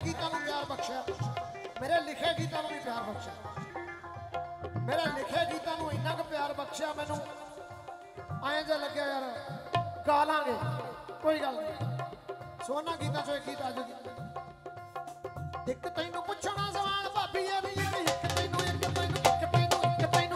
गीतों को प्यार बख्शा, मेरे लिखे गीतों को भी प्यार बख्शा। मेरे लिखे गीतों को इन्ना क प्यार बख्शा मैनू आए जा लगे यार गा लांगे कोई गल नहीं। सोना गीतों चो एक गीत आज एक तैनू पुछना सवाल भाभी है नहीं एक तैनू एक तैनू एक तैनू एक तैनू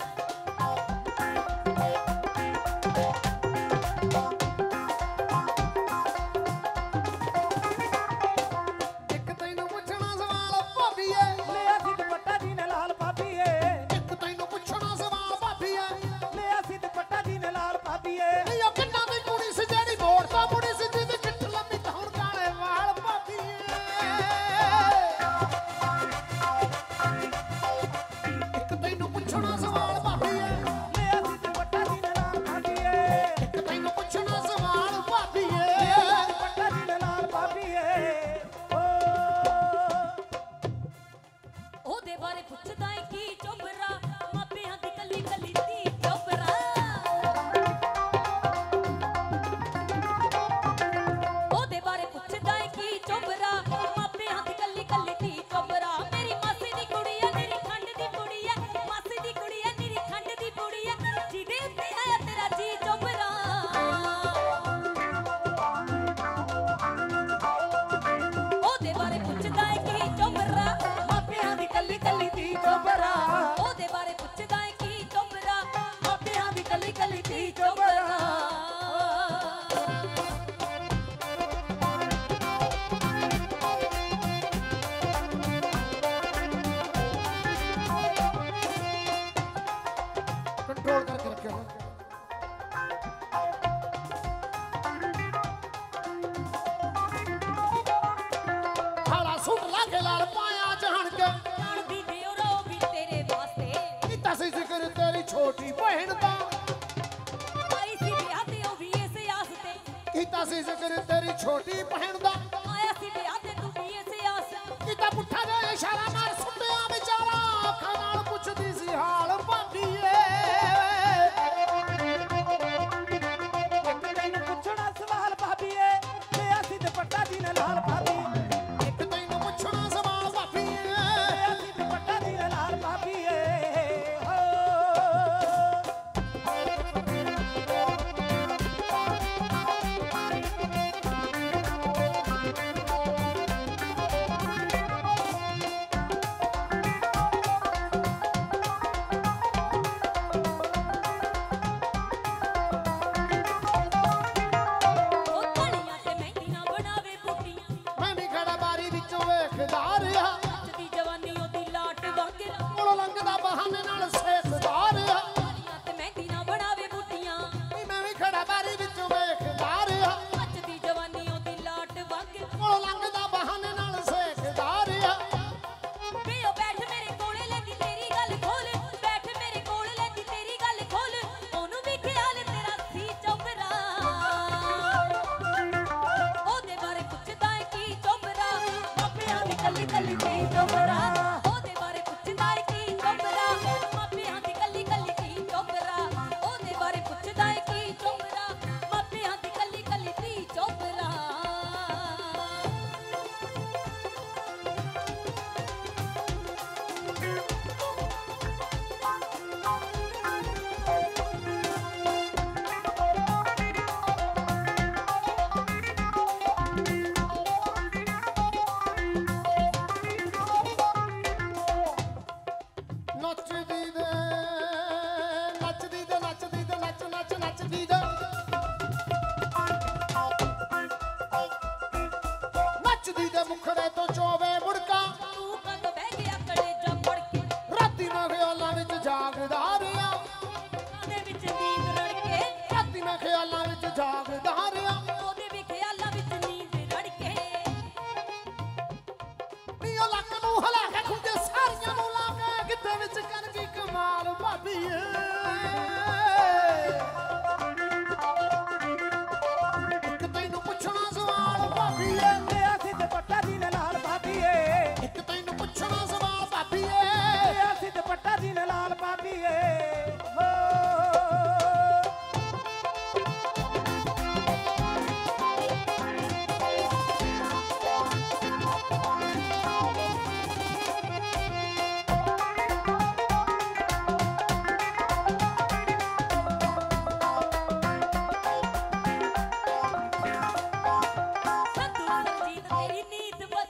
कंट्रोल करके रखो। हाड़ा सूट लाके लाल पाया जहन के दी देवरो भी तेरे वास्ते किता सी जिक्र तेरी छोटी बहन दा आई सी ब्याह ते ओ भी ऐसे आसते किता सी जिक्र तेरी छोटी बहन दा आया सी ब्याह ते तू भी ऐसे आस किता पुठा दे इशारा मार सुटिया बेचारा अखां नाल पुछदी सी हाल भाभी ए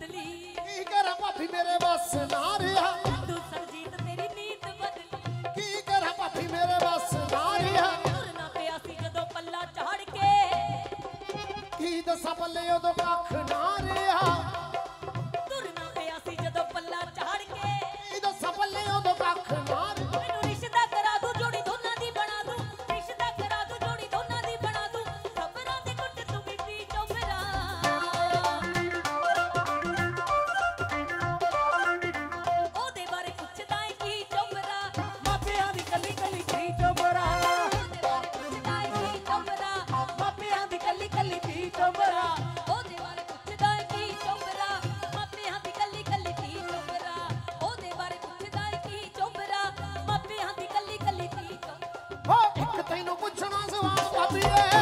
ਬਦਲੀ ਕੀ ਕਰਾਂ ਭਾਬੀ ਮੇਰੇ ਵੱਸ ਨਾ ਰਿਹਾ ਤੂੰ ਸਰਜੀਤ ਤੇਰੀ ਨੀਤ ਬਦਲੀ ਕੀ ਕਰਾਂ ਭਾਬੀ ਮੇਰੇ ਵੱਸ ਨਾ ਰਿਹਾ ਤੁਰਨਾ ਪਿਆ ਸੀ ਜਦੋਂ ਪੱਲਾ ਝਾੜ ਕੇ ਕੀ ਦੱਸਾਂ ਪੱਲੇ ਉਦੋਂ ਕੱਖ ਨਾ ਰਿਹਾ ਤੁਰਨਾ ਪਿਆ ਸੀ ਜਦੋਂ ਪੱਲਾ ਝਾੜ ਕੇ ਕੀ ਦੱਸਾਂ ਪੱਲੇ ਉਦੋਂ ਕੱਖ ਨਾ ਰਿਹਾ ਮੈਨੂੰ ਰਿਸ਼ਤਾ ਕਰਾ ਦੂੰ ਜੋੜੀ ਦੋਨਾਂ ਦੀ ਬਣਾ ਦੂੰ ਰਿਸ਼ਤਾ ਕਰਾ ਦੂੰ ਜੋੜੀ ਦੋਨਾਂ ਦੀ ਬਣਾ ਦੂੰ ਸਬਰਾਂ ਦੇ ਘੁੱਟ ਤੂੰ ਵੀ ਪੀ ਚੋਬਰਾ ਉਹਦੇ ਬਾਰੇ ਪੁੱਛਦਾ ਏ ਕੀ ਚੋਬਰਾ ਮਾਪਿਆਂ ਦੀ ਕੱਲੀ ਕੱਲੀ ਧੀ ਚੋਬਰਾ ਉਹਦੇ ਬਾਰੇ ਪੁੱਛਦਾ ਏ ਕੀ ਚੋਬਰਾ ਮਾਪਿਆਂ ਦੀ ਕੱਲੀ ਕੱਲੀ ਧੀ ਚੋਬਰਾ ਉਹਦੇ ਬਾਰੇ ਪੁੱਛਦਾ ਏ ਕੀ ਚੋਬਰਾ ਮਾਪਿਆਂ ਦੀ ਕੱਲੀ ਕੱਲੀ ਧੀ ਚੋਬਰਾ ਉਹਦੇ ਬਾਰੇ ਪੁੱਛਦਾ ਏ ਕੀ ਚੋਬਰਾ ਮਾਪਿਆਂ ਦੀ ਕੱਲੀ ਕੱਲੀ ਧੀ ਚੋਬਰਾ ਹੋ ਇੱਕ ਤੈਨੂੰ ਪੁੱਛਣਾ ਸਵਾਲ ਭਾਬੀ ਏ